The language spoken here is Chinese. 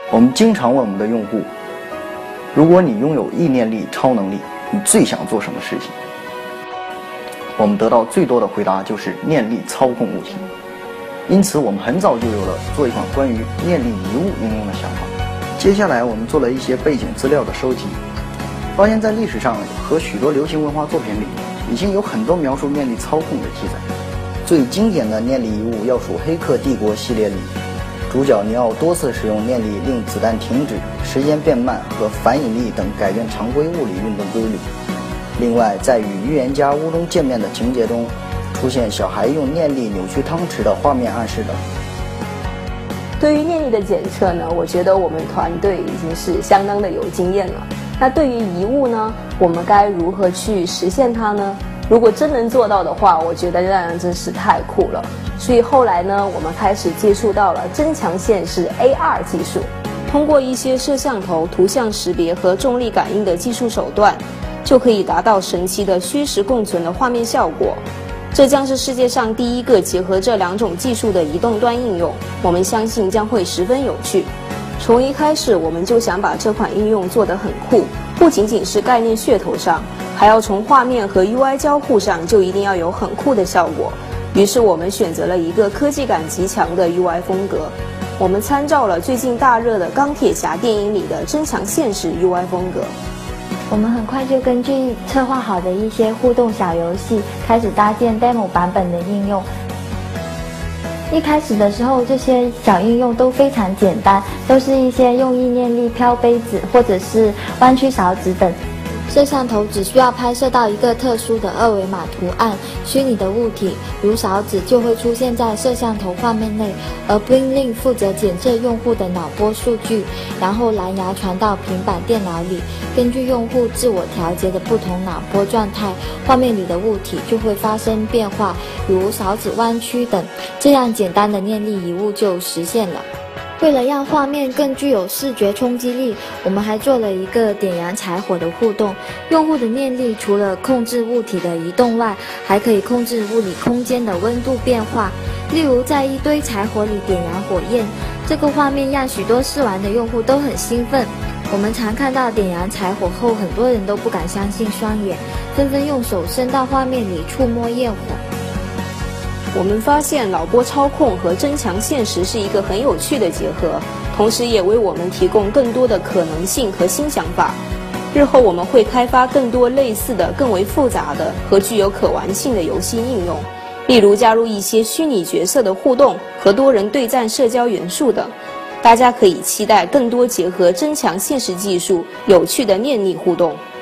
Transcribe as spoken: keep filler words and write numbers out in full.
我们经常问我们的用户，如果你拥有意念力超能力，你最想做什么事情？我们得到最多的回答就是念力操控物体。因此我们很早就有了做一款关于念力遗物应用的想法。接下来我们做了一些背景资料的收集，发现在历史上和许多流行文化作品里已经有很多描述念力操控的记载。最经典的念力遗物要数《黑客帝国》系列里，主角尼奥多次使用念力令子弹停止、时间变慢和反引力等改变常规物理运动规律。另外，在与预言家屋中见面的情节中，出现小孩用念力扭曲汤匙的画面暗示等。 对于念力的检测呢，我觉得我们团队已经是相当的有经验了。那对于遗物呢，我们该如何去实现它呢？如果真能做到的话，我觉得那样真是太酷了。所以后来呢，我们开始接触到了增强现实 A R 技术，通过一些摄像头、图像识别和重力感应的技术手段，就可以达到神奇的虚实共存的画面效果。这将是世界上第一个结合这两种技术的移动端应用，我们相信将会十分有趣。从一开始我们就想把这款应用做得很酷，不仅仅是概念噱头上，还要从画面和 U I 交互上就一定要有很酷的效果。于是我们选择了一个科技感极强的 U I 风格，我们参照了最近大热的钢铁侠电影里的增强现实 U I 风格。 我们很快就根据策划好的一些互动小游戏，开始搭建 demo 版本的应用。一开始的时候，这些小应用都非常简单，都是一些用意念力飘杯子或者是弯曲勺子等。摄像头只需要拍摄到一个特殊的二维码图案，虚拟的物体如勺子就会出现在摄像头画面内，而 Brainlink 负责检测用户的脑波数据，然后蓝牙传到平板电脑里，根据用户自我调节的不同脑波状态，画面里的物体就会发生变化，如勺子弯曲等，这样简单的念力遗物就实现了。为了让画面更具有视觉冲击力，我们还做了一个点燃柴火的互动。用户的念力除了控制物体的移动外，还可以控制物理空间的温度变化。例如在一堆柴火里点燃火焰，这个画面让许多试玩的用户都很兴奋。我们常看到点燃柴火后，很多人都不敢相信双眼，纷纷用手伸到画面里触摸焰火。 我们发现脑波操控和增强现实是一个很有趣的结合，同时也为我们提供更多的可能性和新想法。日后我们会开发更多类似的、更为复杂的和具有可玩性的游戏应用，例如加入一些虚拟角色的互动和多人对战社交元素等。大家可以期待更多结合增强现实技术、有趣的念力互动。